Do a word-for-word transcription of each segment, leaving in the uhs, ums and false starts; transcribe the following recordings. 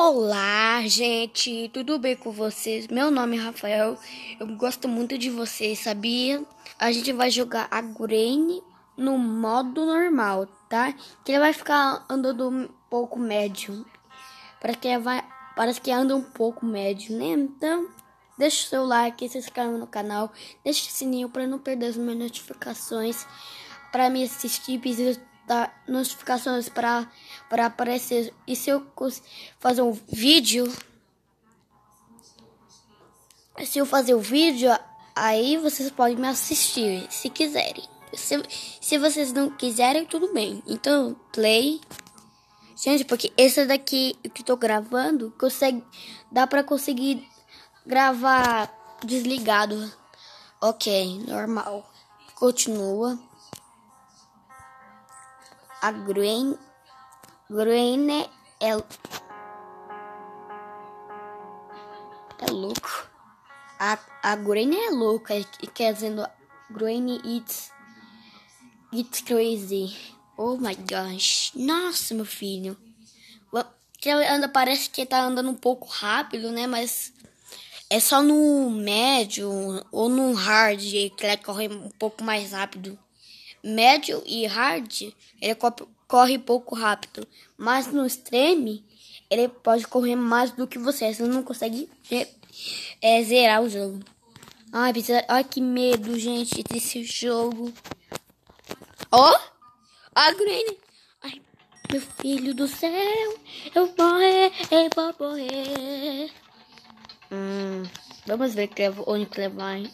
Olá, gente, tudo bem com vocês? Meu nome é Rafael, eu gosto muito de vocês, sabia? A gente vai jogar a Granny no modo normal, tá? Que ele vai ficar andando um pouco médio. Parece que vai, parece que anda um pouco médio, né? Então, deixa o seu like, se inscreva no canal, deixa o sininho para não perder as minhas notificações, para me assistir vídeos da notificações para para aparecer. E se eu fazer um vídeo, se eu fazer o um vídeo, aí vocês podem me assistir, se quiserem. Se, se vocês não quiserem, tudo bem. Então, play. Gente, porque esse daqui que eu tô gravando, consegue, dá pra conseguir gravar desligado. Ok, normal. Continua. A Granny, Granny é, é louco. A, a Granny é louca, quer dizendo, Granny it's, it's crazy. Oh my gosh. Nossa, meu filho. Que anda, parece que tá andando um pouco rápido, né? Mas é só no médio ou no hard que ele corre um pouco mais rápido. Médio e hard, ele corre pouco rápido. Mas no extreme, ele pode correr mais do que você. Você não consegue é, zerar o jogo. Ai, precisa... Ai, que medo, gente, desse jogo. Ó, oh, a Granny. Ai, meu filho do céu, eu vou morrer, eu vou morrer. Hum, vamos ver que, onde que ele vai.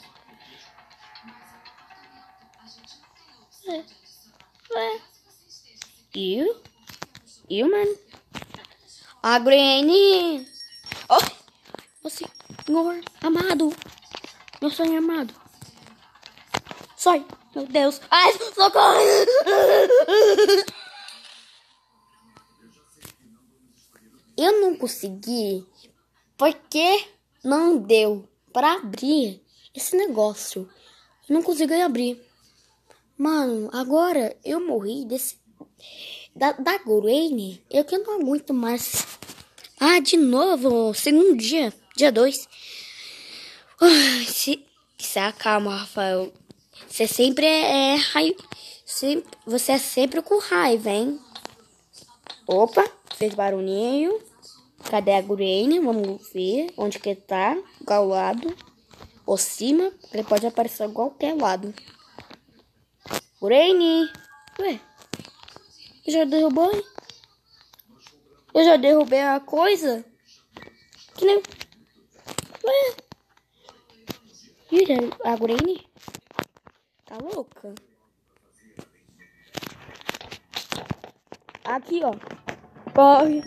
É, é. You? You, man? A Granny. Oh, meu senhor amado. Meu sonho amado. Sai, meu Deus. Ai, socorro. Eu não consegui porque não deu para abrir esse negócio. Eu não consegui abrir. Mano, agora eu morri desse da, da Granny. Eu que não aguento mais. Ah, de novo, segundo dia, dia dois. Uh, se, se acalma, Rafael. Você sempre é, é raiva. Você é sempre com raiva, hein? Opa, fez barulhinho. Cadê a Granny? Vamos ver onde que tá. Qual lado? Ou cima. Ele pode aparecer em qualquer lado. Granny. Ué. Eu já derrubou? Eu já derrubei a coisa? Que nem... Ué. Ih, a Granny? Tá louca? Aqui, ó. Corre.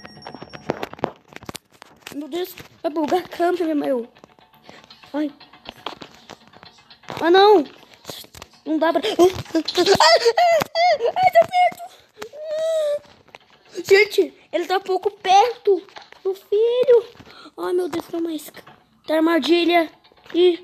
Meu Deus, vai bugar a câmera, meu. Ai. Ah, não. Não dá pra... Ai, tá perto. Gente, ele tá um pouco perto. Meu filho. Ai, meu Deus, calma aí. Tá armadilha. Ih.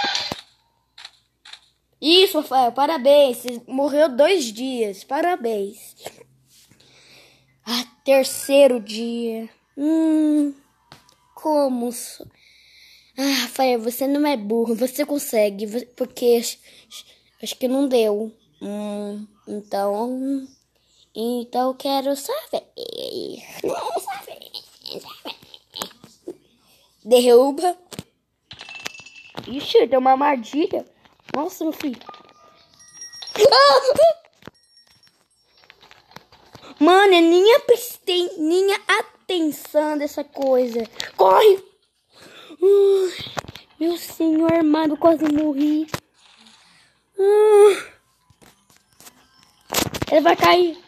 Isso, Rafael, parabéns. Você morreu dois dias. Parabéns. Ah, terceiro dia. Hum... Como? Ah, Rafael, você não é burro, você consegue, porque acho que não deu. Hum, então, então eu quero saber. Derruba. Ixi, deu uma armadilha. Nossa, meu filho. Ah! Mano, eu nem prestei nem atenção dessa coisa. Corre! Uh, meu senhor amado, quase morri. Uh, ele vai cair.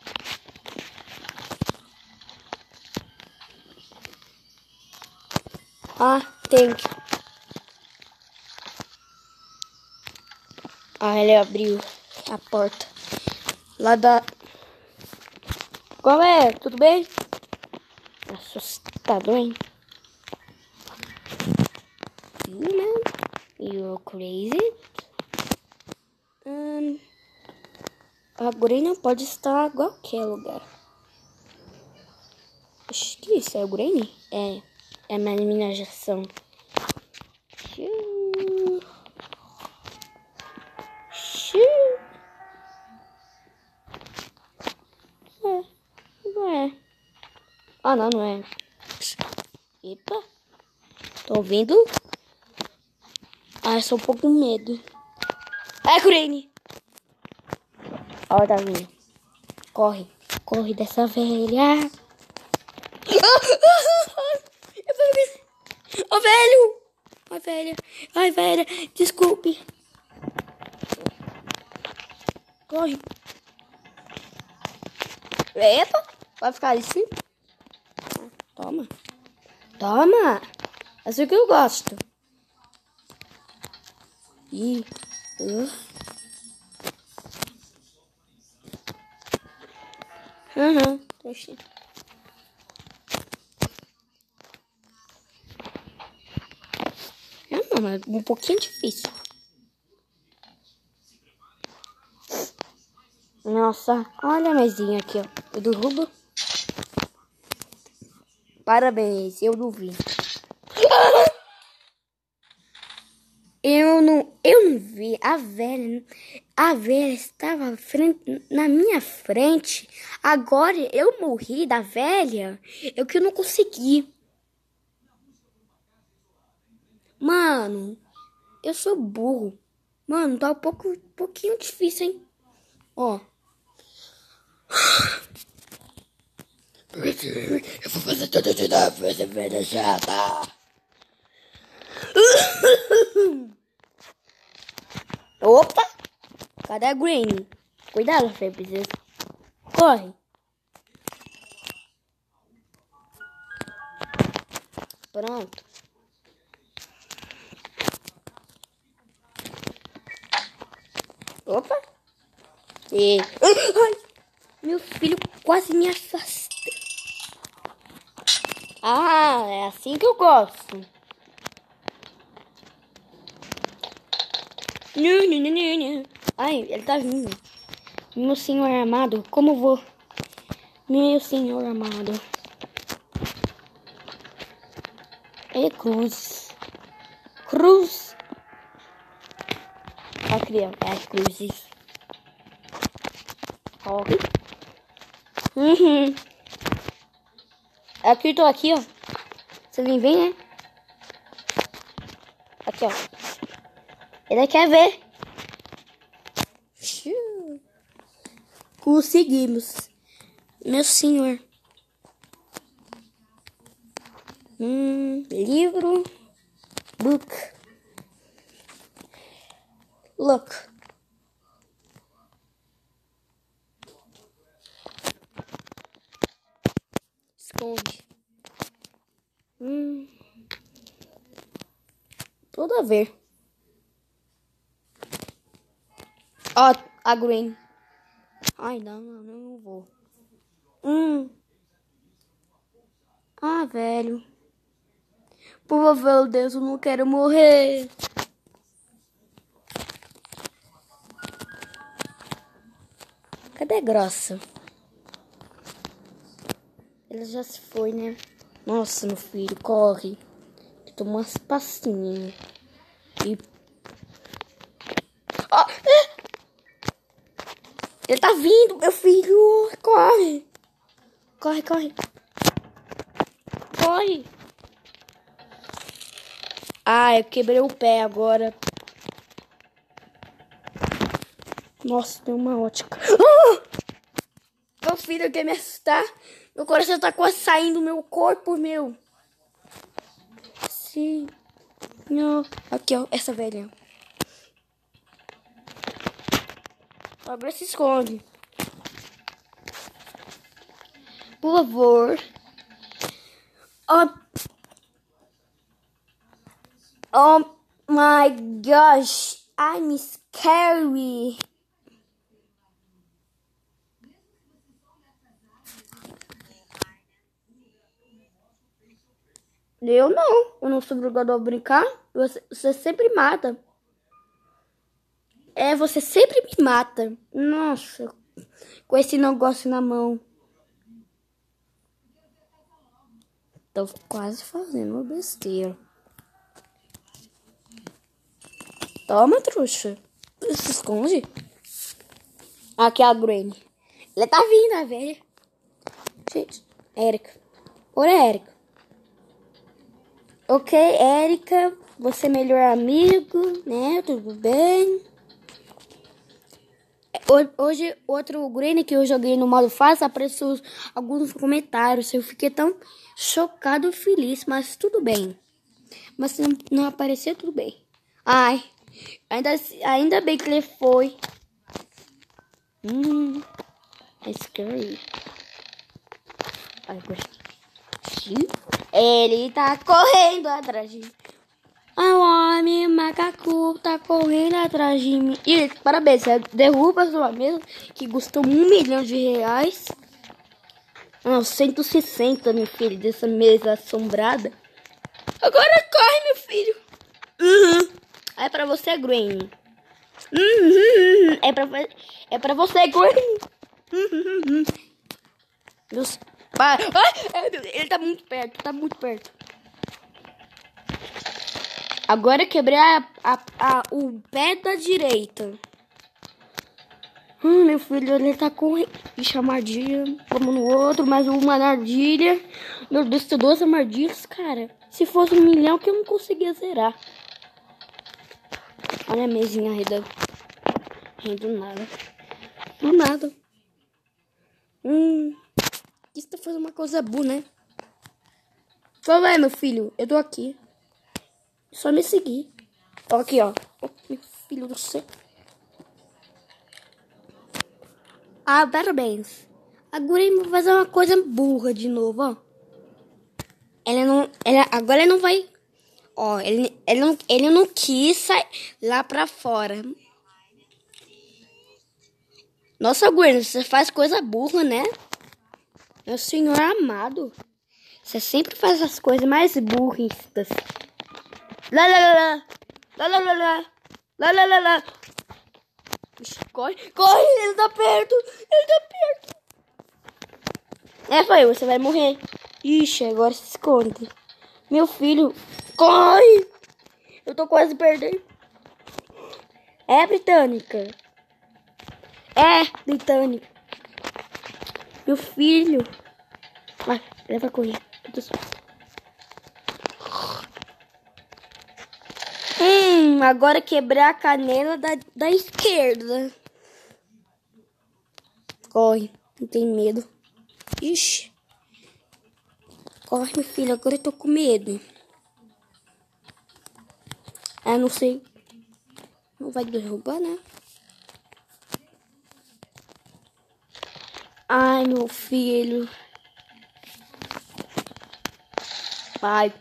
Ah, tem. Ah, ele abriu a porta. Lá da... Qual é? Tudo bem? Assustador, hein? You, man? You're crazy? Um, a Granny pode estar em qualquer lugar. Acho que isso? É o Granny? É. É a minha imaginação. Xiu. Xiu. É. Não é. Ah, não, não é. Epa. Tô ouvindo? Ah, eu sou um pouco com medo. É, Granny. Ó, tá vindo. Corre. Corre dessa velha. Ô, velho. Ai, velha. Ai, velha. Desculpe. Corre. Epa. Vai ficar assim? Toma. Toma. É assim que eu gosto. Ih. Uh. Aham. Uhum. É, não, é um pouquinho difícil. Nossa, olha a mesinha aqui, ó. Eu derrubo. Parabéns, eu não vi. Eu não, eu não vi. A velha, a velha estava frente, na minha frente. Agora eu morri da velha. Eu que não consegui. Mano, eu sou burro. Mano, tá um pouco, um pouquinho difícil, hein? Ó. Eu vou fazer tudo de novo, você velha chata. Opa! Cadê a Granny? Cuidado, Fê, precisa. Corre. Pronto. Opa! E... Ai, meu filho quase me afastou. Ah, é assim que eu gosto. Não, não, não, não, não. Ai, ele tá vindo. Meu senhor amado, como vou? Meu senhor amado. É cruz. Cruz. A criança. É cruzes. Corre. Uhum. Aqui, tô aqui, ó. Você vem, vem, né? Aqui, ó. Ele quer ver. Conseguimos. Meu senhor. Hum, livro. Book. Look. Esconde. Hum. Tudo a ver. Ó, a Green. Ai, não, não, não vou. Hum. Ah, velho. Por favor, Deus, eu não quero morrer. Cadê a grossa? Ela já se foi, né? Nossa, meu filho, corre. Toma umas pastinhas. E... Oh, é! Ele tá vindo, meu filho. Corre. Corre, corre. Corre. Ah, eu quebrei o pé agora. Nossa, tem uma ótica. Ah! Meu filho quer me assustar. Meu coração tá quase saindo do meu corpo, meu. Sim. Não. Aqui, ó. Essa velha. Agora se esconde. Por favor. Oh, oh my gosh. I'm scary. Eu não. Eu não sou obrigado a brincar. Você, você sempre mata. É, você sempre me mata. Nossa. Com esse negócio na mão. Tô quase fazendo uma besteira. Toma, trouxa. Se esconde. Aqui é a Granny. Ela tá vindo, a velha. Gente, Érica. Oi, Érica. Ok, Érica. Você é melhor amigo, né? Tudo bem? Hoje, outro Granny que eu joguei no modo fácil, apareceu alguns comentários. Eu fiquei tão chocado e feliz, mas tudo bem. Mas se não, não apareceu, tudo bem. Ai, ainda, ainda bem que ele foi. Hum, é scary. Ai, ele tá correndo atrás de mim. Ah, o homem macaco tá correndo atrás de mim. E parabéns, você derruba a sua mesa que custou um milhão de reais. Ah, cento e sessenta, meu filho, dessa mesa assombrada. Agora corre, meu filho. Uhum. É pra você, Granny. Uhum. É pra, é pra você, Granny. Uhum. Deus. Pai. Ai, ele tá muito perto, tá muito perto. Agora eu quebrei a, a, a, o pé da direita. Hum, meu filho, ele tá correndo. Ixi, armadilha. Vamos no outro, mais uma armadilha. Meu Deus, tem duas armadilhas, cara. Se fosse um milhão que eu não conseguia zerar. Olha a mesinha renda. Rendo nada. Do nada. Hum. Isso tá fazendo uma coisa boa, né? Só vai, meu filho. Eu tô aqui. Só me seguir. Ó, aqui, ó. Oh, meu filho do céu. Ah, parabéns. Agora ele vai fazer uma coisa burra de novo, ó. Ela não... Ela, agora ele não vai... Ó, ele, ele, não, ele não quis sair lá pra fora. Nossa, Gwen, você faz coisa burra, né? Meu senhor amado. Você sempre faz as coisas mais burristas. Lá, lá, lá, lá. Lá, lá, lá, lá. Lá, lá, lá, lá. Corre, corre, ele tá perto. Ele tá perto. É, foi, você vai morrer. Ixi, agora se esconde. Meu filho, corre. Eu tô quase perdendo. É, britânica. É, britânica. Meu filho. Vai, leva a correr. Hum, agora quebrar a canela da, da esquerda. Corre, não tem medo. Ixi. Corre, meu filho, agora eu tô com medo. Ah, não sei. Não vai derrubar, né? Ai, meu filho. Vai.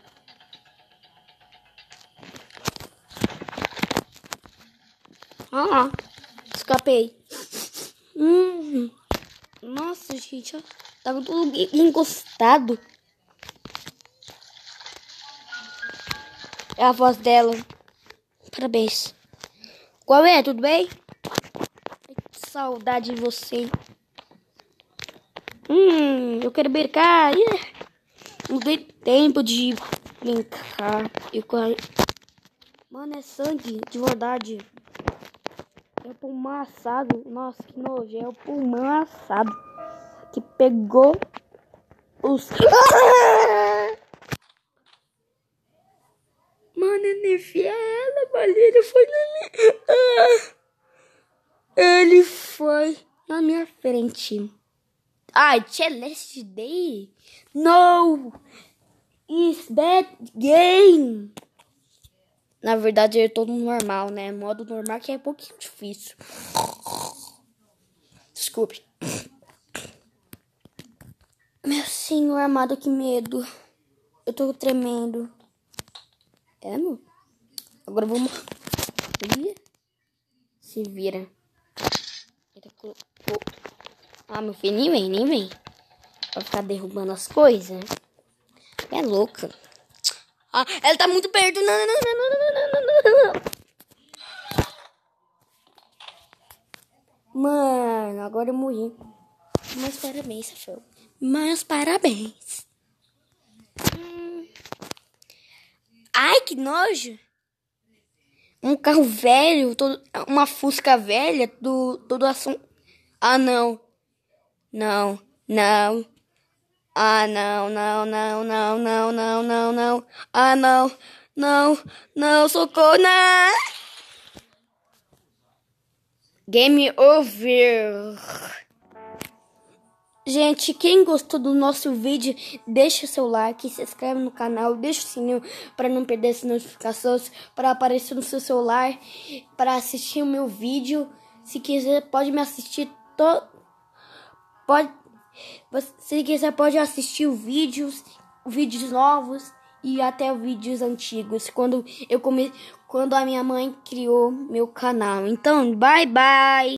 Ah, escapei. Hum. Nossa, gente, ó. Tava tudo encostado. É a voz dela. Parabéns. Qual é? Tudo bem? Que saudade de você. Hum, eu quero brincar. Yeah. Não tem tempo de brincar. Eu quero... Mano, é sangue, de verdade. É o pulmão assado. Nossa, que nojo. É o pulmão assado. Que pegou os... Mano, ele enfiou ela, mas ele foi na minha... Ah, ele foi na minha frente. Ai, Celeste Day? No! It's bad game! Na verdade, eu tô no normal, né? Modo normal que é um pouquinho difícil. Desculpe. Meu senhor amado, que medo. Eu tô tremendo. É, meu? Agora vamos... Se vira. Ah, meu filho, nem vem, nem vem. Vai ficar derrubando as coisas. É louca. Ah, ela tá muito perto. Não, não, não, não, não, não, não, não. Mano, agora eu morri. Mas parabéns, Safão. Mas parabéns. Ai, que nojo. Um carro velho, todo, uma Fusca velha, do todo assunto. Ah, não. Não, não. Ah, não, não, não, não, não, não, não, não. Ah, não, não, não, socorro, não. Game over. Gente, quem gostou do nosso vídeo, deixa o seu like, se inscreve no canal, deixa o sininho para não perder as notificações, para aparecer no seu celular, para assistir o meu vídeo. Se quiser, pode me assistir todo. Pode, se quiser, pode assistir vídeos, vídeos novos e até vídeos antigos, quando eu come, quando a minha mãe criou meu canal. Então, bye bye.